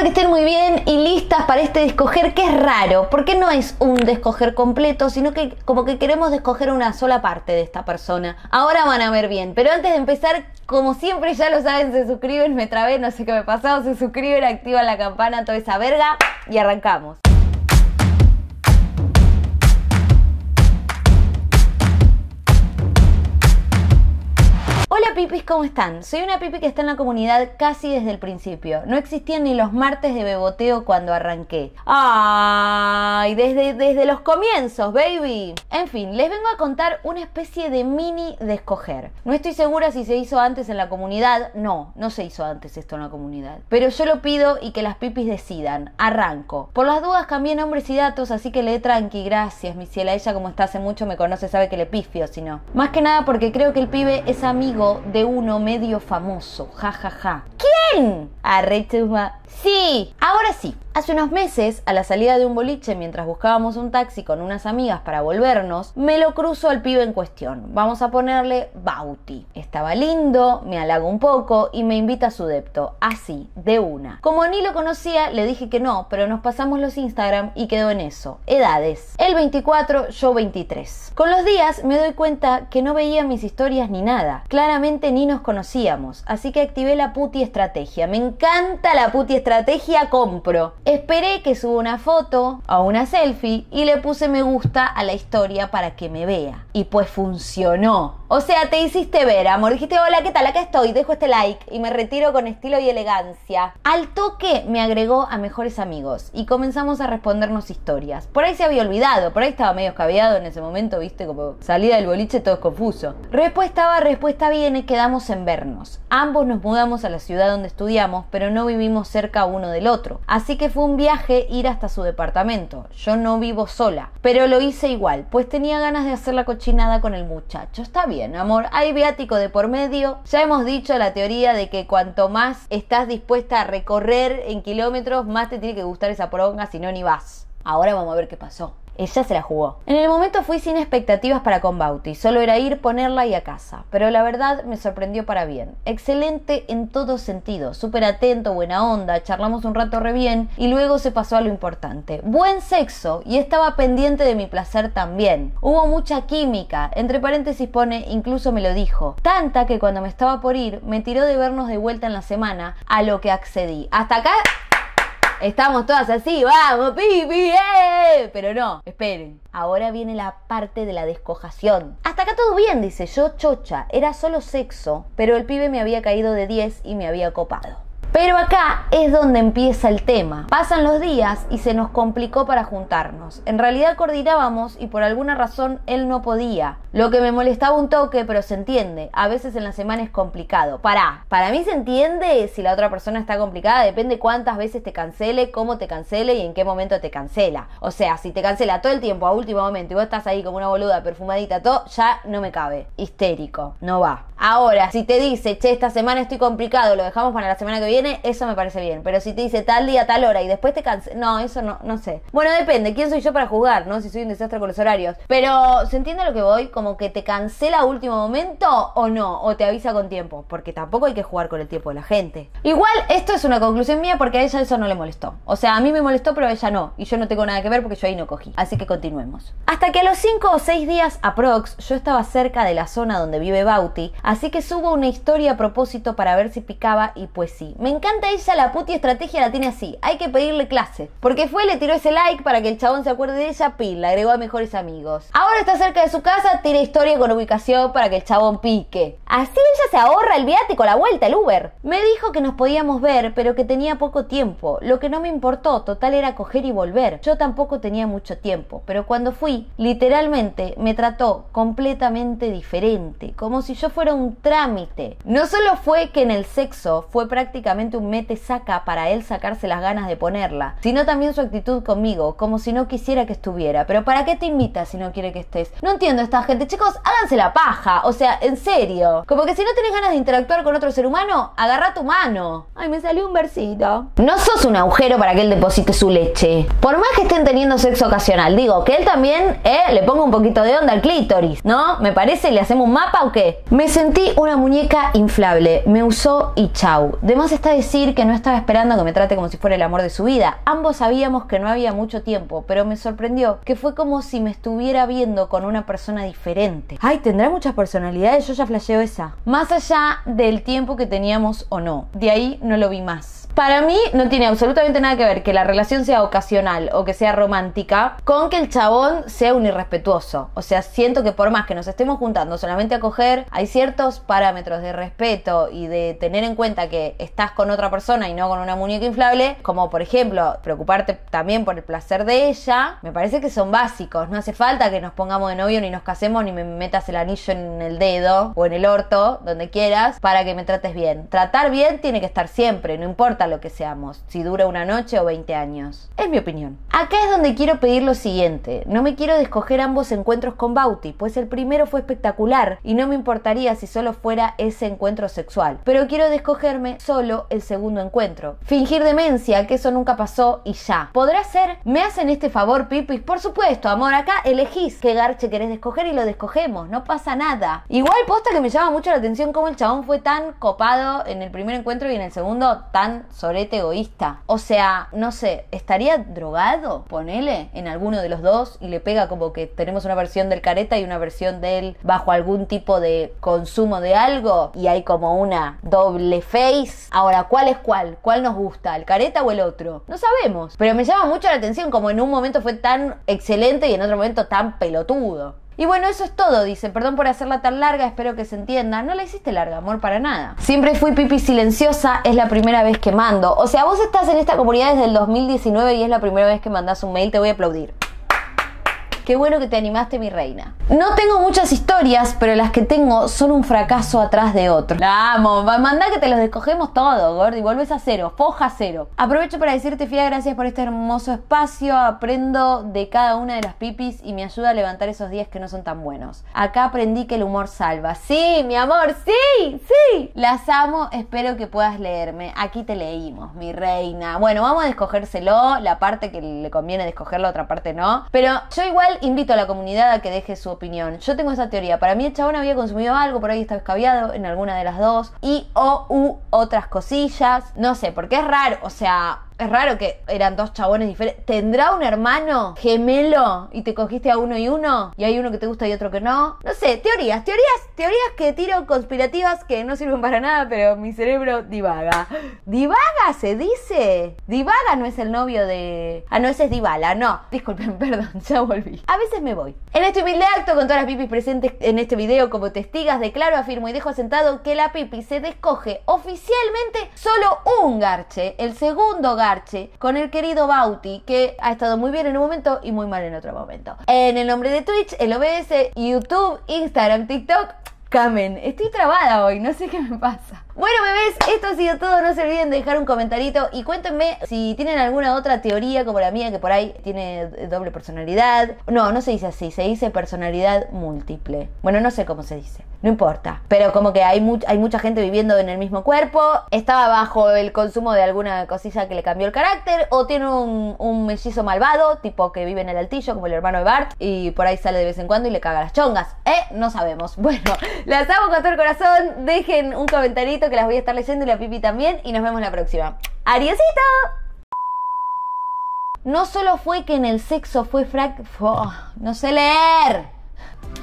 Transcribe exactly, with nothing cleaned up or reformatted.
que estén muy bien y listas para este descoger que es raro, porque no es un descoger completo, sino que como que queremos descoger una sola parte de esta persona. Ahora van a ver bien, pero antes de empezar, como siempre ya lo saben, se suscriben, me trabé, no sé qué me pasó, se suscriben, activan la campana, toda esa verga y arrancamos. Hola pipis, ¿cómo están? Soy una pipi que está en la comunidad casi desde el principio. No existían ni los martes de beboteo cuando arranqué. ¡Ay! Desde, desde los comienzos, baby. En fin, les vengo a contar una especie de mini descoger. No estoy segura si se hizo antes en la comunidad. No, no se hizo antes esto en la comunidad. Pero yo lo pido y que las pipis decidan. Arranco. Por las dudas cambié nombres y datos, así que lee tranqui. Gracias, mi ciela. Ella, como está hace mucho, me conoce, sabe que le pifio, si no. Más que nada porque creo que el pibe es amigo de uno medio famoso, jajaja. Ja, ja. ¿Quién? Arrechuma. Sí, ahora sí. Hace unos meses, a la salida de un boliche, mientras buscábamos un taxi con unas amigas para volvernos, me lo cruzo al pibe en cuestión. Vamos a ponerle Bauti. Estaba lindo, me halaga un poco y me invita a su depto. Así, de una. Como ni lo conocía, le dije que no, pero nos pasamos los Instagram y quedó en eso. Edades. Él veinticuatro, yo veintitrés. Con los días me doy cuenta que no veía mis historias ni nada. Claramente ni nos conocíamos, así que activé la puti estrategia. Me encanta la puti estrategia, compro. Esperé que suba una foto o una selfie y le puse me gusta a la historia para que me vea. Y pues funcionó. O sea, te hiciste ver, amor. Dijiste, hola, ¿qué tal? Acá estoy, dejo este like y me retiro con estilo y elegancia. Al toque me agregó a mejores amigos y comenzamos a respondernos historias. Por ahí se había olvidado, por ahí estaba medio escabeado en ese momento, viste, como salida del boliche todo es confuso. Respuesta va, respuesta viene, quedamos en vernos. Ambos nos mudamos a la ciudad donde estudiamos, pero no vivimos cerca uno del otro. Así que fue un viaje ir hasta su departamento. Yo no vivo sola, pero lo hice igual, pues tenía ganas de hacer la cochinada con el muchacho. Está bien, amor, hay viático de por medio. Ya hemos dicho la teoría de que cuanto más estás dispuesta a recorrer en kilómetros, más te tiene que gustar esa poronga, si no ni vas. Ahora vamos a ver qué pasó. Ella se la jugó. En el momento fui sin expectativas para con Bauti, solo era ir, ponerla y a casa. Pero la verdad me sorprendió para bien. Excelente en todo sentido, súper atento, buena onda, charlamos un rato re bien y luego se pasó a lo importante. Buen sexo y estaba pendiente de mi placer también. Hubo mucha química, entre paréntesis pone, incluso me lo dijo. Tanta que cuando me estaba por ir, me tiró de vernos de vuelta en la semana, a lo que accedí. Hasta acá estamos todas así, vamos, pipi, eh. Pero no, esperen. Ahora viene la parte de la descojación. Hasta acá todo bien, dice yo, chocha. Era solo sexo, pero el pibe me había caído de diez y me había copado. Pero acá es donde empieza el tema. Pasan los días y se nos complicó para juntarnos. En realidad coordinábamos y por alguna razón él no podía. Lo que me molestaba un toque, pero se entiende. A veces en la semana es complicado. Pará, para mí se entiende si la otra persona está complicada. Depende cuántas veces te cancele, cómo te cancele y en qué momento te cancela. O sea, si te cancela todo el tiempo a último momento y vos estás ahí como una boluda perfumadita, todo, ya no me cabe. Histérico, no va. Ahora, si te dice, che, esta semana estoy complicado, lo dejamos para la semana que viene, eso me parece bien. Pero si te dice tal día, tal hora y después te cancela, no, eso no, no sé. Bueno, depende, ¿quién soy yo para juzgar, no? Si soy un desastre con los horarios. Pero, ¿se entiende a lo que voy? Como que te cancela a último momento o no, o te avisa con tiempo, porque tampoco hay que jugar con el tiempo de la gente. Igual, esto es una conclusión mía porque a ella eso no le molestó. O sea, a mí me molestó, pero a ella no. Y yo no tengo nada que ver porque yo ahí no cogí. Así que continuemos. Hasta que a los cinco o seis días aprox, yo estaba cerca de la zona donde vive Bauti, así que subo una historia a propósito para ver si picaba y pues sí. Me encanta ella, la puti estrategia la tiene así. Hay que pedirle clase. Porque fue, le tiró ese like para que el chabón se acuerde de ella, pin, la agregó a mejores amigos. Ahora está cerca de su casa, tira historia con ubicación para que el chabón pique. Así ella se ahorra el viático, la vuelta, el Uber. Me dijo que nos podíamos ver, pero que tenía poco tiempo. Lo que no me importó, total era coger y volver. Yo tampoco tenía mucho tiempo, pero cuando fui, literalmente me trató completamente diferente, como si yo fuera un trámite. No solo fue que en el sexo fue prácticamente un mete-saca para él sacarse las ganas de ponerla, sino también su actitud conmigo, como si no quisiera que estuviera. Pero ¿para qué te invita si no quiere que estés? No entiendo a esta gente, chicos, háganse la paja, o sea, en serio. Como que si no tenés ganas de interactuar con otro ser humano, agarra tu mano. Ay, me salió un versito. No sos un agujero para que él deposite su leche. Por más que estén teniendo sexo ocasional, digo, que él también, eh, le ponga un poquito de onda al clítoris, ¿no? ¿Me parece? ¿Le hacemos un mapa o qué? Me sentí una muñeca inflable, me usó y chau. De más está basta decir que no estaba esperando que me trate como si fuera el amor de su vida. Ambos sabíamos que no había mucho tiempo, pero me sorprendió que fue como si me estuviera viendo con una persona diferente. Ay, ¿tendrá muchas personalidades? Yo ya flasheo esa. Más allá del tiempo que teníamos o no. De ahí no lo vi más. Para mí no tiene absolutamente nada que ver que la relación sea ocasional o que sea romántica con que el chabón sea un irrespetuoso. O sea, siento que por más que nos estemos juntando solamente a coger, hay ciertos parámetros de respeto y de tener en cuenta que estás con otra persona y no con una muñeca inflable, como por ejemplo preocuparte también por el placer de ella. Me parece que son básicos. No hace falta que nos pongamos de novio ni nos casemos ni me metas el anillo en el dedo o en el orto, donde quieras, para que me trates bien. Tratar bien tiene que estar siempre, no importa lo que seamos, si dura una noche o veinte años. Es mi opinión. Acá es donde quiero pedir lo siguiente. No me quiero descoger ambos encuentros con Bauti, pues el primero fue espectacular y no me importaría si solo fuera ese encuentro sexual. Pero quiero descogerme solo el segundo encuentro. Fingir demencia, que eso nunca pasó y ya. ¿Podrá ser? ¿Me hacen este favor, Pipis? Por supuesto, amor. Acá elegís qué garche querés descoger y lo descogemos. No pasa nada. Igual posta que me llama mucho la atención cómo el chabón fue tan copado en el primer encuentro y en el segundo tan sorete egoísta. O sea, no sé, ¿estaría drogado? Ponele en alguno de los dos y le pega como que tenemos una versión del careta y una versión de él bajo algún tipo de consumo de algo y hay como una doble face. Ahora, ¿cuál es cuál? ¿Cuál nos gusta? ¿El careta o el otro? No sabemos. Pero me llama mucho la atención como en un momento fue tan excelente y en otro momento tan pelotudo. Y bueno, eso es todo, dice. Perdón por hacerla tan larga, espero que se entienda. No la hiciste larga, amor, para nada. Siempre fui pipi silenciosa, es la primera vez que mando. O sea, vos estás en esta comunidad desde el dos mil diecinueve y es la primera vez que mandás un mail, te voy a aplaudir. Qué bueno que te animaste, mi reina. No tengo muchas historias, pero las que tengo son un fracaso atrás de otro. La amo, mandá que te los descogemos todo, Gordi. Volvés a cero, foja cero. Aprovecho para decirte, Fia, gracias por este hermoso espacio. Aprendo de cada una de las pipis y me ayuda a levantar esos días que no son tan buenos. Acá aprendí que el humor salva. Sí, mi amor, sí, sí. Las amo, espero que puedas leerme. Aquí te leímos, mi reina. Bueno, vamos a descogérselo. La parte que le conviene descoger, la otra parte no. Pero yo igual invito a la comunidad a que deje su opinión. Yo tengo esa teoría. Para mí el chabón había consumido algo, por ahí estaba escabiado en alguna de las dos. Y o u otras cosillas. No sé, porque es raro. O sea, es raro que eran dos chabones diferentes. ¿Tendrá un hermano gemelo y te cogiste a uno y uno? Y hay uno que te gusta y otro que no. No sé, teorías, teorías, teorías que tiro conspirativas que no sirven para nada, pero mi cerebro divaga. ¿Divaga se dice? Divaga no es el novio de... Ah, no, ese es Dybala, no. Disculpen, perdón, ya volví. A veces me voy. En este humilde acto, con todas las pipis presentes en este video como testigas, declaro, afirmo y dejo asentado que la pipi se descoge oficialmente solo un garche. El segundo garche con el querido Bauti, que ha estado muy bien en un momento y muy mal en otro momento. En el nombre de Twitch, el O B S, YouTube, Instagram, TikTok, Camen. Estoy trabada hoy, no sé qué me pasa. Bueno, bebés, esto ha sido todo. No se olviden de dejar un comentarito y cuéntenme si tienen alguna otra teoría como la mía, que por ahí tiene doble personalidad. No, no se dice así, se dice personalidad múltiple. Bueno, no sé cómo se dice, no importa. Pero como que hay, mu- hay mucha gente viviendo en el mismo cuerpo, estaba bajo el consumo de alguna cosilla que le cambió el carácter, o tiene un, un mellizo malvado, tipo que vive en el altillo, como el hermano de Bart, y por ahí sale de vez en cuando y le caga las chongas. ¿Eh? No sabemos. Bueno, las amo con todo el corazón. Dejen un comentarito que las voy a estar leyendo y la pipi también. Y nos vemos la próxima. ¡Adiósito! No solo fue que en el sexo fue frac... Oh, no sé leer.